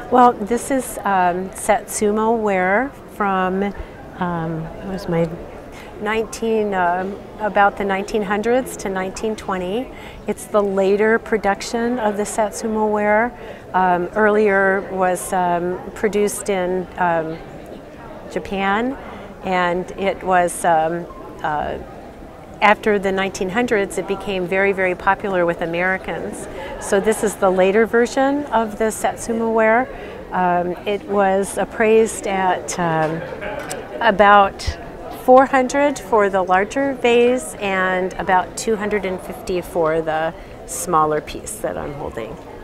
Well, this is Satsuma Ware from was my about the 1900s to 1920. It's the later production of the Satsuma Ware. Earlier was produced in Japan, and it was after the 1900s, it became very, very popular with Americans. So this is the later version of the Satsuma Ware. It was appraised at about 400 for the larger vase and about 250 for the smaller piece that I'm holding.